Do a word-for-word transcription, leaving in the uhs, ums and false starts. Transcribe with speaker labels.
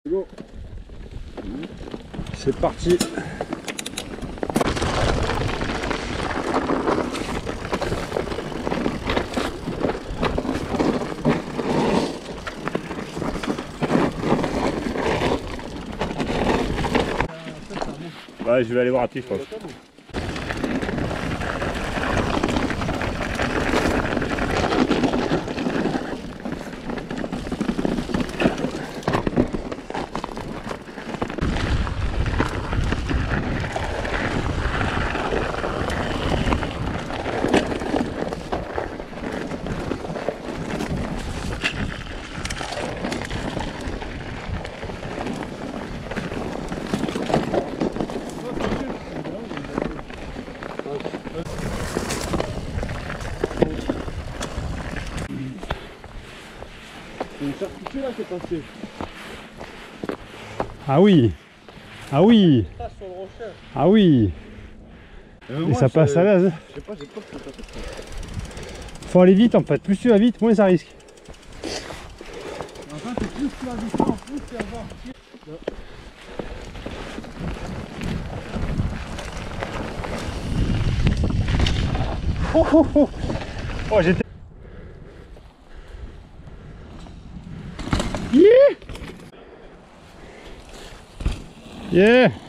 Speaker 1: Go. C'est parti.
Speaker 2: Ouais, je vais aller voir un petit, je pense.
Speaker 1: C'est une charcuterie là qui est passée.
Speaker 3: Ah oui. Ah oui. Ah oui.
Speaker 1: Euh,
Speaker 3: Et
Speaker 1: moi,
Speaker 3: ça passe à l'as.
Speaker 1: Je sais pas, j'ai pas que ça passe.
Speaker 3: Faut aller vite en fait. Plus tu vas vite, moins ça risque.
Speaker 1: Enfin, c'est plus tu vas vite, en plus tu vas voir.
Speaker 3: Oh oh oh. Oh j'étais. Yeah. Yeah.